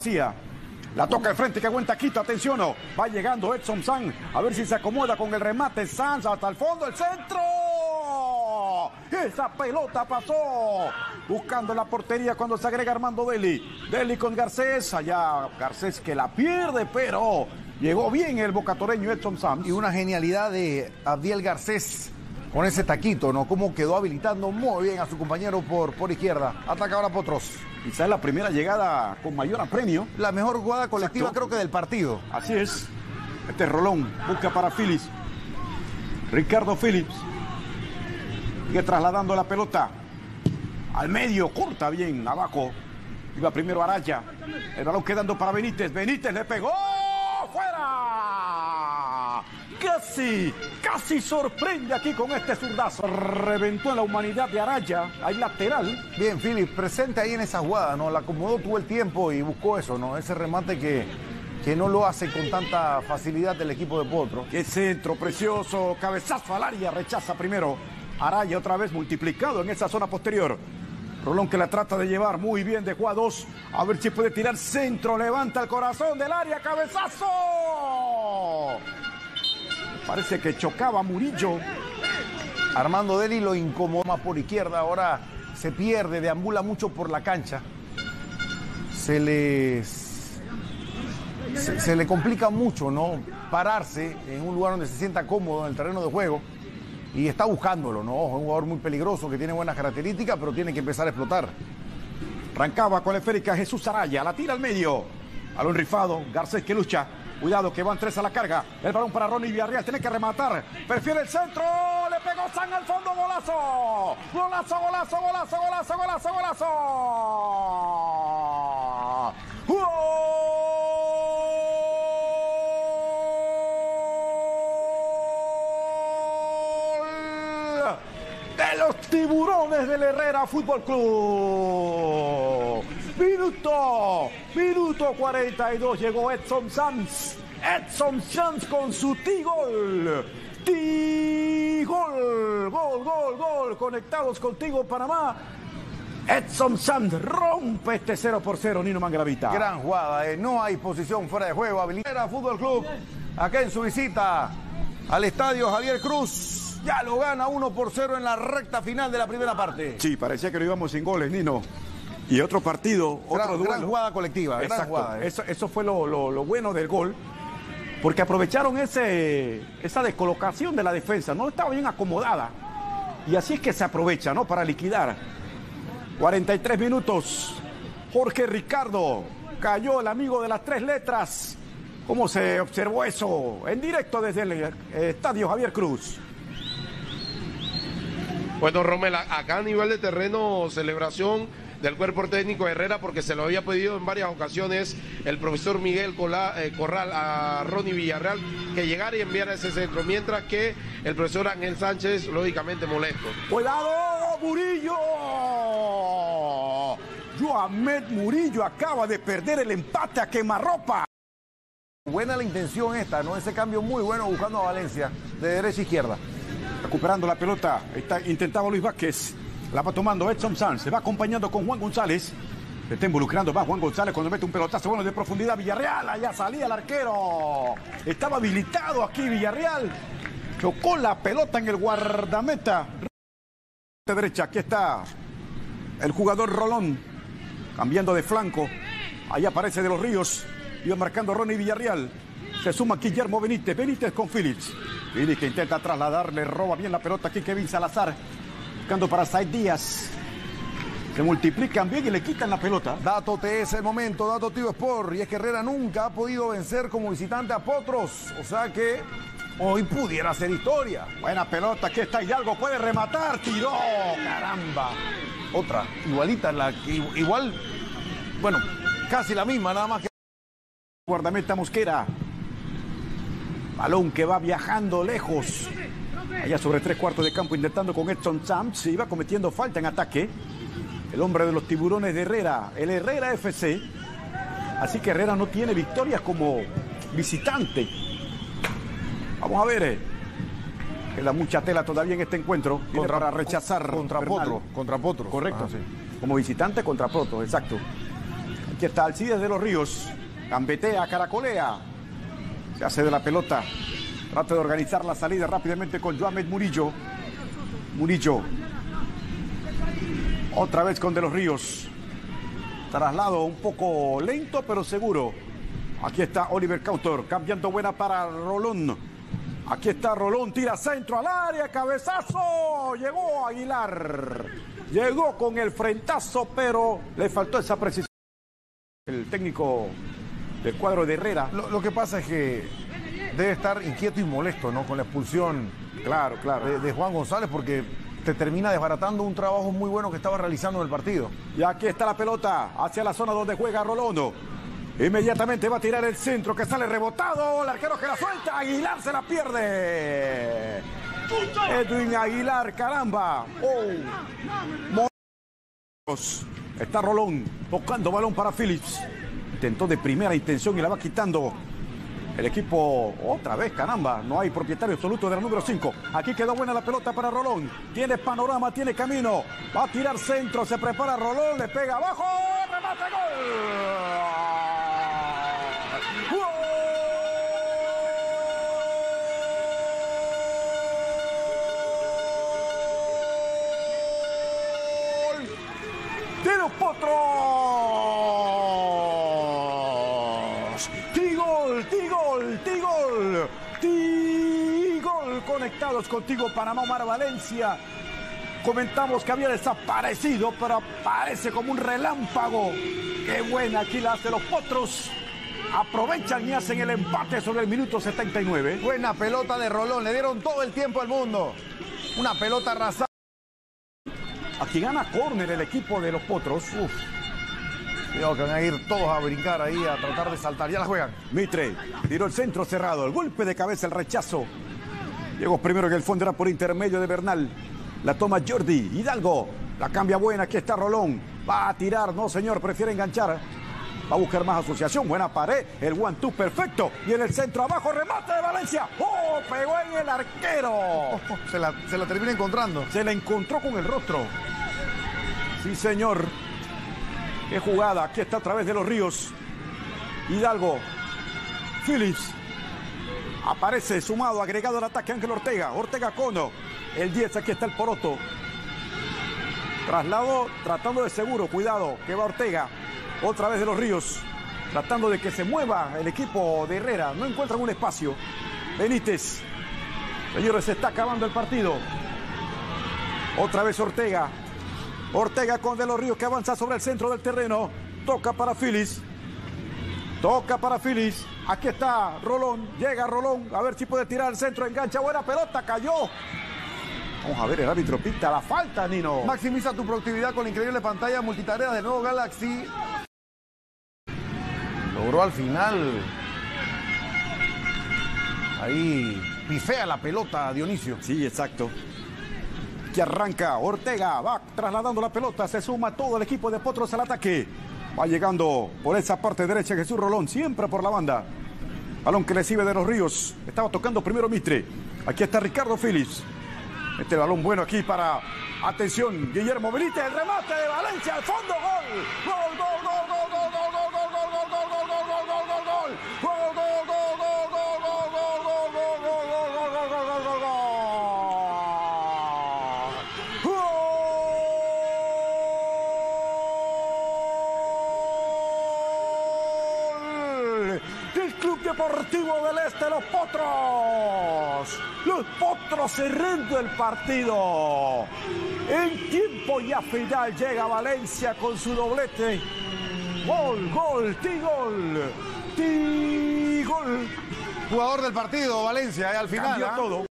La toca de frente que aguanta Quito, atención, va llegando Edson Sanz, a ver si se acomoda con el remate, Sanz hasta el fondo, el centro. Esa pelota pasó, buscando la portería cuando se agrega Armando Deli. Deli con Garcés, allá Garcés que la pierde, pero llegó bien el bocatoreño Edson Sanz. Y una genialidad de Abdiel Garcés con ese taquito, ¿no? Cómo quedó habilitando muy bien a su compañero por izquierda. Ataca ahora Potros. Quizás la primera llegada con mayor apremio. La mejor jugada colectiva, creo que del partido. Así es. Este es Rolón, busca para Phillips. Ricardo Phillips. Sigue trasladando la pelota. Al medio, corta bien, abajo. Iba primero Araya. El balón quedando para Benítez. Benítez le pegó. ¡Fuera! Casi sorprende aquí con este zurdazo. Reventó en la humanidad de Araya. Hay lateral. Bien, Phillips, presente ahí en esa jugada, ¿no? La acomodó, tuvo el tiempo y buscó eso, ¿no? Ese remate que no lo hace con tanta facilidad el equipo de Potro. Qué centro precioso. Cabezazo al área. Rechaza primero. Araya otra vez multiplicado en esa zona posterior. Rolón que la trata de llevar muy bien de Juados. A ver si puede tirar centro. Levanta el corazón del área. ¡Cabezazo! Parece que chocaba Murillo. Armando Deli lo incomoda por izquierda. Ahora se pierde, deambula mucho por la cancha. Se le complica mucho, ¿no? Pararse en un lugar donde se sienta cómodo en el terreno de juego. Y está buscándolo, ¿no? Es un jugador muy peligroso que tiene buenas características, pero tiene que empezar a explotar. Arrancaba con la esférica Jesús Araya, la tira al medio. Balón rifado, Garcés que lucha. Cuidado que van tres a la carga. El balón para Ronnie Villarreal, tiene que rematar. Prefiere el centro, le pegó San al fondo, golazo. Golazo, golazo, golazo, golazo, golazo, golazo. ¡Gol! De los Tiburones del Herrera Fútbol Club. Minuto 42, llegó Edson Sanz. Edson Sanz con su Tigol. Gol. Conectados contigo, Panamá. Edson Sanz rompe este 0-0, Nino Mangalavita. Gran jugada, no hay posición fuera de juego. Habilita Fútbol Club, acá en su visita al estadio Javier Cruz. Ya lo gana 1-0 en la recta final de la primera parte. Sí, parecía que lo íbamos sin goles, Nino. Y otro partido, otro duelo. Gran jugada colectiva. Exacto. Gran jugada, Eso fue lo bueno del gol. Porque aprovecharon esa descolocación de la defensa. No estaba bien acomodada. Y así es que se aprovecha, ¿no? Para liquidar. 43 minutos. Jorge Ricardo. Cayó el amigo de las tres letras. ¿Cómo se observó eso? En directo desde el estadio Javier Cruz. Bueno, Rommel, acá a nivel de terreno, celebración del cuerpo técnico de Herrera, porque se lo había pedido en varias ocasiones el profesor Miguel Corral a Ronnie Villarreal que llegara y enviara ese centro, mientras que el profesor Ángel Sánchez, lógicamente, molesto. ¡Cuidado, Murillo! Joamed Murillo acaba de perder el empate a quemarropa. Buena la intención esta, ¿no? Ese cambio muy bueno buscando a Valencia de derecha a izquierda. Recuperando la pelota, intentaba Luis Vázquez, la va tomando Edson Sanz, se va acompañando con Juan González, se está involucrando más Juan González cuando mete un pelotazo bueno de profundidad. Villarreal, allá salía el arquero, estaba habilitado aquí Villarreal, chocó la pelota en el guardameta. De derecha, aquí está el jugador Rolón, cambiando de flanco, allá aparece De los Ríos, iba marcando Ronnie Villarreal. Se suma Guillermo Benítez con Phillips. Phillips que intenta trasladarle, roba bien la pelota aquí Kevin Salazar. Buscando para Said Díaz. Se multiplican bien y le quitan la pelota. Dato TS el momento, dato Tío Sport. Y es que Herrera nunca ha podido vencer como visitante a Potros. O sea que hoy pudiera ser historia. Buena pelota, aquí está Hidalgo, puede rematar. Tiró, caramba. Otra, igualita, igual, bueno, casi la misma, nada más que... Guardameta Mosquera. Balón que va viajando lejos. Allá sobre 3/4 de campo intentando con Edson Sanz. Se iba cometiendo falta en ataque. El hombre de los Tiburones de Herrera. El Herrera FC. Así que Herrera no tiene victorias como visitante. Vamos a ver. Queda mucha tela todavía en este encuentro. Para rechazar. Contra Potro. Correcto. Sí. Como visitante contra Potro, exacto. Aquí Aquí está Alcides de los Ríos. Gambetea, caracolea. Se hace de la pelota. Trata de organizar la salida rápidamente con Joamed Murillo. Murillo. Otra vez con De los Ríos. Traslado un poco lento pero seguro. Aquí está Oliver Cautor. Cambiando buena para Rolón. Aquí está Rolón. Tira centro al área. Cabezazo. Llegó Aguilar. Llegó con el frentazo pero le faltó esa precisión. El técnico del cuadro de Herrera. Lo que pasa es que debe estar inquieto y molesto, ¿no? Con la expulsión, Claro. de Juan González, porque te termina desbaratando un trabajo muy bueno que estaba realizando en el partido. Y aquí está la pelota hacia la zona donde juega Rolón. Inmediatamente va a tirar el centro que sale rebotado. El arquero que la suelta. Aguilar se la pierde. Edwin Aguilar, caramba. Está Rolón tocando balón para Phillips. Intentó de primera intención y la va quitando el equipo otra vez, caramba. No hay propietario absoluto de la número 5. Aquí quedó buena la pelota para Rolón. Tiene panorama, tiene camino. Va a tirar centro, se prepara Rolón, le pega abajo. ¡Remate, gol! ¡De los Potros! ¡Tigol, Tigol, Tigol! ¡Tigol! Conectados contigo, Panamá, Omar Valencia. Comentamos que había desaparecido, pero aparece como un relámpago. ¡Qué buena! Aquí la hace los Potros. Aprovechan y hacen el empate sobre el minuto 79. Buena pelota de Rolón, le dieron todo el tiempo al mundo. Una pelota arrasada. Aquí gana córner el equipo de los Potros. Uf. Cuidado que van a ir todos a brincar ahí, a tratar de saltar. Ya la juegan. Mitre tiró el centro cerrado. El golpe de cabeza, el rechazo. Llegó primero que el fondo era por intermedio de Bernal. La toma Jordi. Hidalgo. La cambia buena. Aquí está Rolón. Va a tirar. No, señor. Prefiere enganchar. Va a buscar más asociación. Buena pared. El 1-2 perfecto. Y en el centro abajo. Remate de Valencia. ¡Oh! Pegó en el arquero. Se la termina encontrando. Se la encontró con el rostro. Sí, señor. Qué jugada. Aquí está a través de los Ríos. Hidalgo. Phillips. Aparece sumado, agregado al ataque Ángel Ortega. Ortega Cono. El 10. Aquí está el Poroto. Traslado. Tratando de seguro. Cuidado. Que va Ortega. Otra vez de los Ríos. Tratando de que se mueva el equipo de Herrera. No encuentran un espacio. Benítez. Señores, se está acabando el partido. Otra vez Ortega. Ortega con De los Ríos que avanza sobre el centro del terreno. Toca para Phillips. Toca para Phillips. Aquí está Rolón. Llega Rolón. A ver si puede tirar el centro. Engancha. Buena pelota. Cayó. Vamos a ver, el árbitro pita la falta, Nino. Maximiza tu productividad con la increíble pantalla multitarea del nuevo Galaxy. Logró al final. Ahí pifea la pelota, Dionisio. Sí, exacto. Que arranca Ortega, va trasladando la pelota, se suma todo el equipo de Potros al ataque. Va llegando por esa parte derecha Jesús Rolón, siempre por la banda. Balón que recibe de los Ríos. Estaba tocando primero Mitre. Aquí está Ricardo Phillips. Este balón bueno aquí para, atención, Guillermo Benítez, el remate de Valencia al fondo, gol. Gol, gol, gol, gol, gol, gol, gol, gol, gol, gol, gol, gol, gol, gol, gol, gol, gol. Gol, gol, gol, gol, gol, gol, gol, gol, gol, gol, gol, gol, gol, gol, gol, gol. Del Club Deportivo del Este, los Potros. Los Potros cerrando el partido. En tiempo ya final llega Valencia con su doblete. Gol, gol, Tigol. Tigol. Jugador del partido, Valencia, al final. Cambió todo.